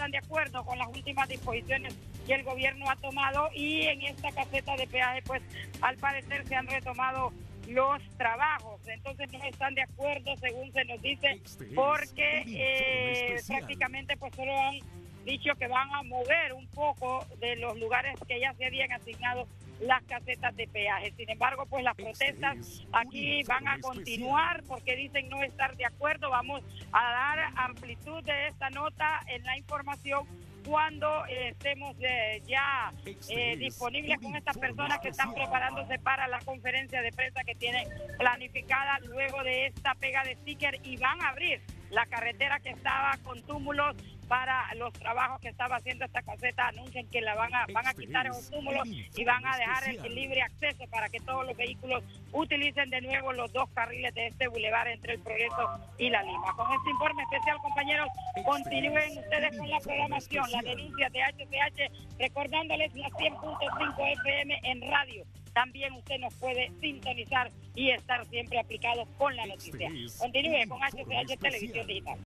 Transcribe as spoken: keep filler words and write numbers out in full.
están de acuerdo con las últimas disposiciones que el gobierno ha tomado, y en esta caseta de peaje pues al parecer se han retomado los trabajos. Entonces no están de acuerdo, según se nos dice, porque eh, prácticamente pues solo han dicho que van a mover un poco de los lugares que ya se habían asignado las casetas de peaje. Sin embargo, pues las protestas aquí van a continuar porque dicen no estar de acuerdo. Vamos a dar amplitud de esta nota en la información cuando eh, estemos eh, ya eh, disponibles con estas personas que están preparándose para la conferencia de prensa que tienen planificada luego de esta pega de sticker, y van a abrir la carretera que estaba con túmulos para los trabajos que estaba haciendo esta caseta. Anuncian que la van a, van a quitar esos túmulos y van a dejar el libre acceso para que todos los vehículos utilicen de nuevo los dos carriles de este bulevar entre el Progreso y la Lima. Con este informe especial, compañeros, continúen ustedes con la programación, las denuncias de H C H, recordándoles la cien punto cinco F M en radio. También usted nos puede sintonizar y estar siempre aplicado con la noticia. Continúe con H C H Televisión Digital.